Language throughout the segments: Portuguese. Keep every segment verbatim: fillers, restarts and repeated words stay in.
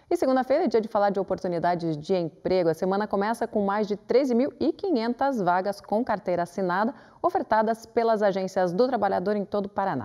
E segunda-feira é dia de falar de oportunidades de emprego. A semana começa com mais de treze mil e quinhentas vagas com carteira assinada, ofertadas pelas agências do trabalhador em todo o Paraná.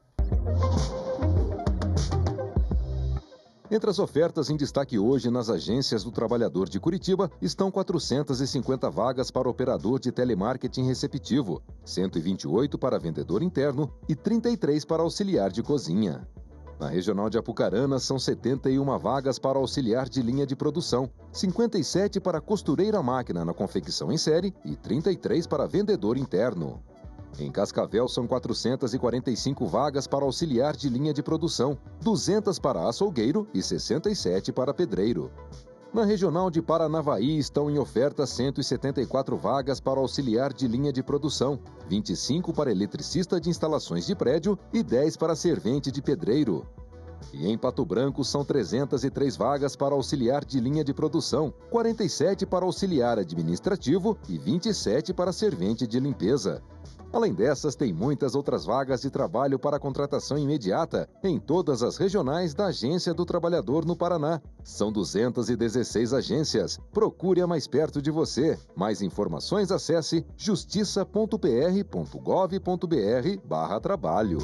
Entre as ofertas em destaque hoje nas agências do trabalhador de Curitiba estão quatrocentas e cinquenta vagas para operador de telemarketing receptivo, cento e vinte e oito para vendedor interno e trinta e três para auxiliar de cozinha. Na regional de Apucarana são setenta e uma vagas para auxiliar de linha de produção, cinquenta e sete para costureira máquina na confecção em série e trinta e três para vendedor interno. Em Cascavel são quatrocentas e quarenta e cinco vagas para auxiliar de linha de produção, duzentas para açougueiro e sessenta e sete para pedreiro. Na regional de Paranavaí estão em oferta cento e setenta e quatro vagas para auxiliar de linha de produção, vinte e cinco para eletricista de instalações de prédio e dez para servente de pedreiro. E em Pato Branco são trezentas e três vagas para auxiliar de linha de produção, quarenta e sete para auxiliar administrativo e vinte e sete para servente de limpeza. Além dessas, tem muitas outras vagas de trabalho para contratação imediata em todas as regionais da Agência do Trabalhador no Paraná. São duzentas e dezesseis agências. Procure a mais perto de você. Mais informações, acesse justiça ponto p r ponto gov ponto b r barra trabalho.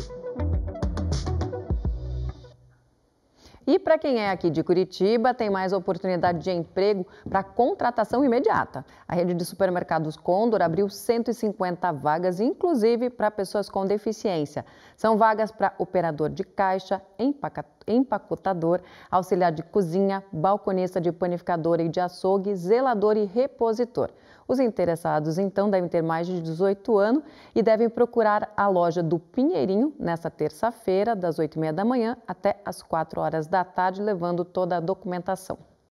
E para quem é aqui de Curitiba, tem mais oportunidade de emprego para contratação imediata. A rede de supermercados Condor abriu cento e cinquenta vagas, inclusive para pessoas com deficiência. São vagas para operador de caixa, empacotador, auxiliar de cozinha, balconista de panificadora e de açougue, zelador e repositor. Os interessados, então, devem ter mais de dezoito anos e devem procurar a loja do Pinheirinho nesta terça-feira, das oito e meia da manhã até as quatro horas da tarde, levando toda a documentação.